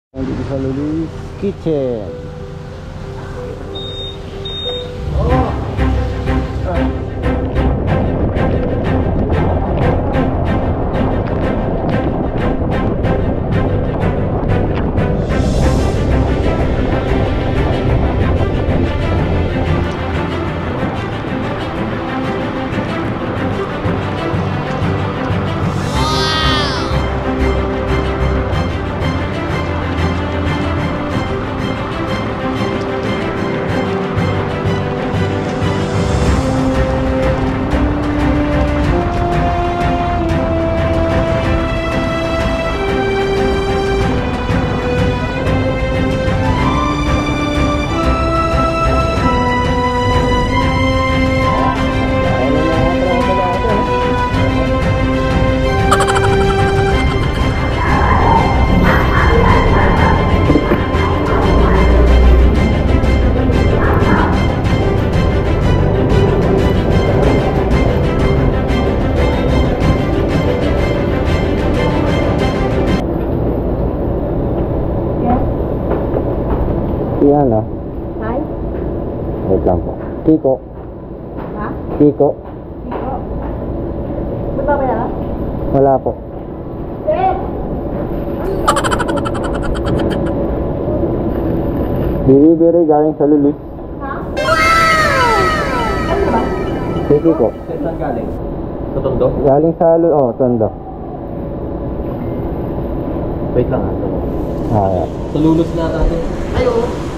Nandito sa Lily's Kitchen. Yan ah. Hi? Wait lang po. Kiko. Ha? Kiko. Kiko? Ba't ba yan? Wala po. Eh! Delivery galing sa Lily's. Ha? Wow! Ano ba? Si Kiko. Saan galing? Sa Tondo? Galing sa Tondo. Wait lang ha. Ah, yeah. Sa Lulos na natin. Ayo.